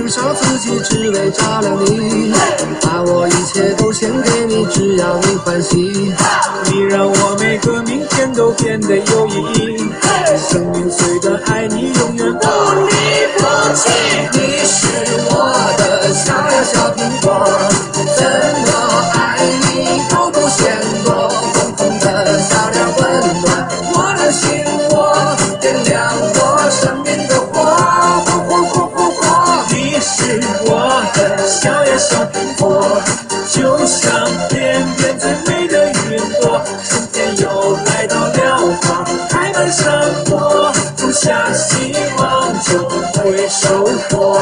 燃烧自己，只为照亮你。把我一切都献给你，只要你欢喜。 你让我每个明天都变得有意义。生命虽短，爱你永远不离不弃。 你是我的小呀小苹果，怎么爱你都不嫌多。红红的小脸温暖我的心窝，点亮我生命的火，火。 你是我的小呀小苹果，就像天边最美的云朵。春天又来到了花开满山坡，种下希望就会收获。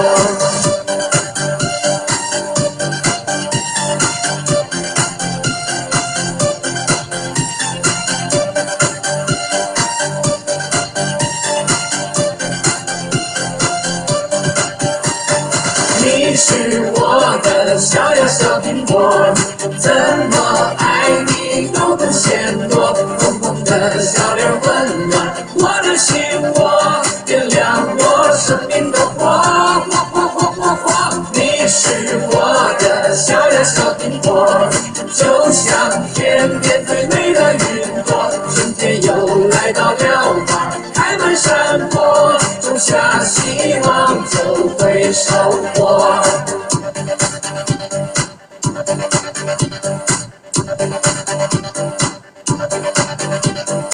你是我的小呀小苹果，怎么爱你都不嫌多。红红的小脸温暖我的心窝，点亮我生命的火，火。你是我的小呀小苹果，就像天边最美的云朵。春天又来到了花开满山坡，种下希望就会收获。